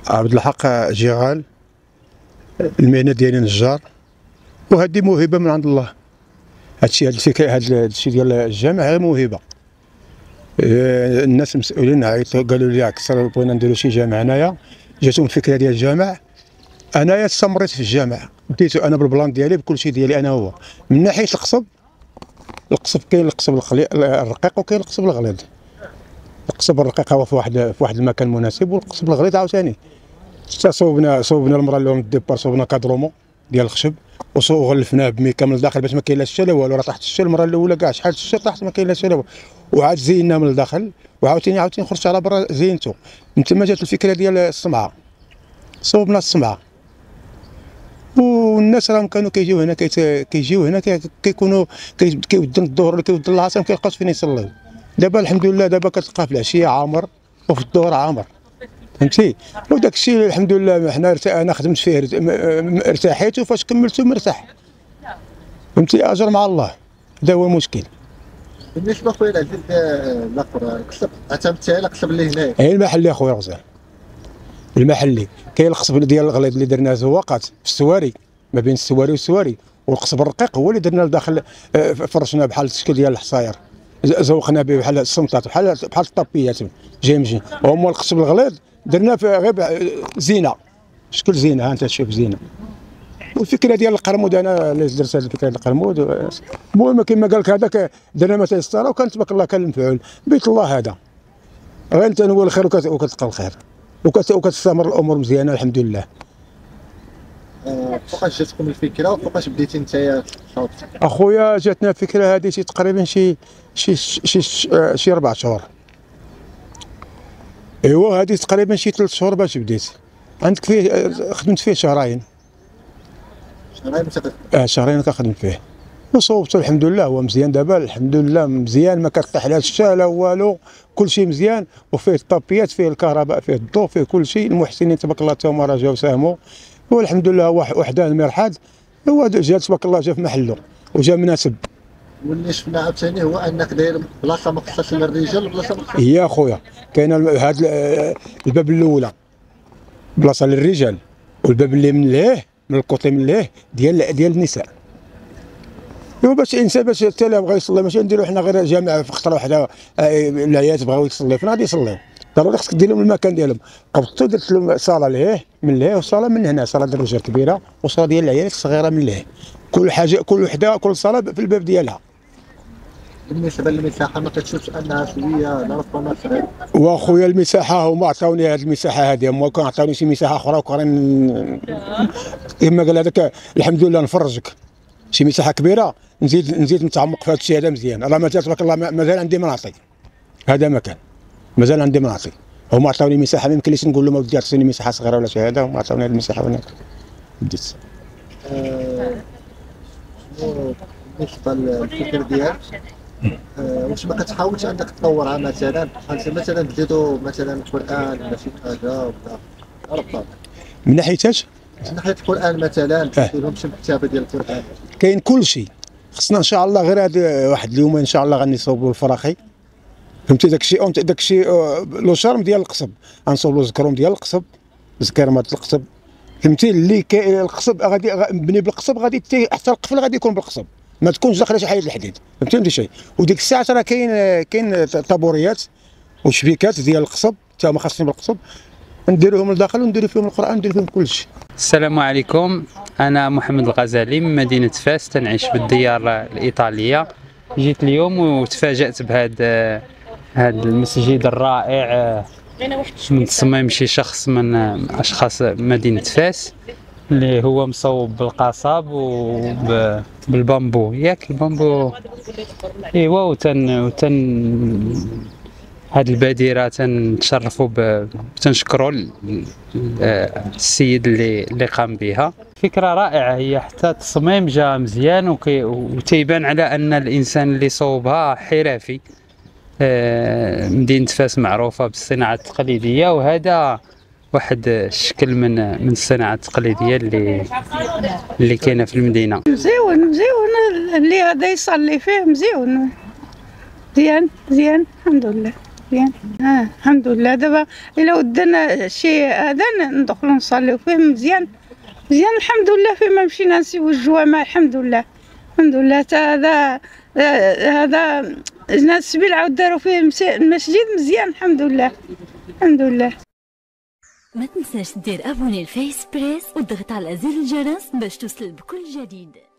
عبد الحق جيغال، المهنه ديالي نجار، وهذه موهبه من عند الله. هذا الشيء ديال الجامع غير موهبه. الناس المسؤولين قالوا لي اكثر بغينا نديروا شي جامع هنايا، جاتهم الفكره ديال الجامع. انايا استمريت في الجامع، بديتو انا بالبلان ديالي بكل شيء ديالي انا هو. من ناحيه القصب كاين القصب الرقيق وكاين القصب الغليظ. القصب الرقيق هو في واحد المكان مناسب، والقصب الغليظ عاوتاني صوبنا المرة اللي من الديبار، صوبنا كادرومو ديال الخشب وغلفناه بميكا من الداخل باش ما كاين لا الشتا لا والو. راه طاحت الشتا المرة الأولى كاع شحال الشتا طاحت ما كاين لا الشتا لا والو، وعاد زيناه من الداخل وعاوتاني خرجت على برا زينته. من تما جات الفكرة ديال الصمعة، صوبنا الصمعة. والناس راهم كانوا كيجيو هنا كيكونوا كيودوا الظهر ولا كيودوا العصر ما كيلقاوش فين يصليو. دابا الحمد لله دابا كتلقى في العشية عامر وفي الظهر عامر، فهمتي. وداك الشيء الحمد لله حنا انا خدمت فيه ارتاحيت، وفاش كملته مرتاح، فهمتي. اجر مع الله، هذا هو المشكل. بالنسبه خويا العزيز الاخر القصب اعتمدتي على القصب اللي هنايا؟ اي المحلي اخويا غزال، المحلي. كاين القصب ديال الغليظ اللي درناه زواقات في السواري، ما بين السواري والسواري، والقصب الرقيق هو اللي درنا لداخل، فرشنا بحال الشكل ديال الحصاير، زوقنا به بحال الصمتات بحال الطابيات جاي مجي. وهما القصب الغليظ درنا فيه غير زينه، شكل زينه، ها انت تشوف زينه. والفكره ديال القرمود انا اللي درت هذه الفكره ديال القرمود. المهم كما قال لك هذاك درنا مثلا الصلاه، وكان تبارك الله كان المفعول بيت الله هذا. غير انت نول الخير وكتلقى الخير وكتستمر الامور مزيانه الحمد لله. فوقاش جاتكم الفكره وفوقاش بديتي نتايا صوبتك؟ اخويا جاتنا الفكره هذه تقريبا شي 4 شهور. ايوا هذه تقريبا شي 3 شهور باش بديت. عندك فيه خدمت فيه شهرين. شهرين كنخدم فيه وصوبته الحمد لله. هو مزيان دابا الحمد لله، مزيان ما كطيح على الشتا لا والو، كل شيء مزيان. وفيه الطابيات، فيه الكهرباء، فيه الضوء، فيه كل شيء. المحسنين تبارك الله تا هما راه جاو ساهموا، والحمد لله. وحده المرحاض هو جا تبارك الله جا في محله وجا مناسب. واللي شفنا عاوتاني هو انك داير بلاصه مخصصه للرجال وبلاصه مخصصه يا خويا. كاين هذا الباب الاولى بلاصه للرجال، والباب اللي من لهيه من الكوطي من لهيه ديال النساء. ايوا باش الانسان باش حتى لا بغى يصلي، ماشي نديرو حنا غير جامع في خطره واحده. العيات بغاو يصلي فين غادي يصليو؟ ضروري خصك دير لهم المكان ديالهم. قبضتو درت لهم صاله لهيه من لهيه، وصاله من هنا، صاله ديال الرجال كبيره، وصاله ديال العيالات الصغيره من لهيه. كل حاجه كل وحده كل صاله في الباب ديالها. بالنسبه للمساحه ما كتشوفش انها شويه ربما صغيره؟ واخويا المساحه هما عطاوني هذه المساحه هذه، هما كانوا عطاوني شي مساحه اخرى وقرين كما قال هذاك الحمد لله نفرجك شي مساحه كبيره، نزيد نتعمق في هذا الشيء هذا مزيان. راه مازال تبارك الله مازال عندي ما نعطي، هذا مكان مازال عندي ما نعطي. هما عطاوني مساحه، ما يمكنليش نقول لهم اودي عطيني مساحه صغيره ولا شي. هذا هما عطاوني هذه المساحه هناك بديت. بالنسبه للفكر ديالك واش ما كتحاولش انك تطورها مثلا؟ مثلا تزيدوا مثلا القران ولا شي حاجه ولا ربطات من ناحيه اش؟ من ناحيه القران مثلا تدير لهم شي مكتبه ديال القران. كاين كل شيء. خصنا ان شاء الله غير هذا واحد اليومين ان شاء الله غنصوبوا الفراخي، فهمتي. داك الشيء لو شارم ديال القصب غنصوبوا الزكروم ديال القصب، زكرمات القصب، فهمتي. اللي القصب غادي مبني بالقصب، غادي حتى القفل غادي يكون بالقصب، ما تكونش داخله شي حاجه الحديد، فهمتي شي. وديك الساعه راه كاين طابوريات وشبيكات ديال القصب حتى هما خاصين بالقصب، نديروهم لداخل ونديرو فيهم القران ونديرو فيهم كل شيء. السلام عليكم، انا محمد الغزالي من مدينه فاس، تنعيش بالديار الايطاليه. جيت اليوم وتفاجأت بهذا المسجد الرائع من تصميم شي شخص من اشخاص مدينه فاس، اللي هو مصوب بالقصب وبالبامبو، ياك البامبو. ايوا وتن هاد البادره تنشرفوا تنشكروا السيد اللي قام بها. فكره رائعه هي، حتى التصميم جا مزيان وتيبان على ان الانسان اللي صوبها حرفي. مدينه فاس معروفه بالصناعه التقليديه، وهذا واحد الشكل من الصناعه التقليديه اللي كاينه في المدينه. مزيون اللي غادا يصلي فيه مزيون، مزيان الحمد لله. مزيان. الحمد لله. دابا الا ودنا شي هذا ندخلوا نصليو فيه مزيان مزيان الحمد لله. فيما مشينا نسيو الجوامع الحمد لله الحمد لله. تا هذا ناس السبيل عاود داروا فيه المسجد مزيان الحمد لله الحمد لله. ما تنساش دير ابوني الفيس بريس وتضغط على زر الجرس باش توصل بكل جديد.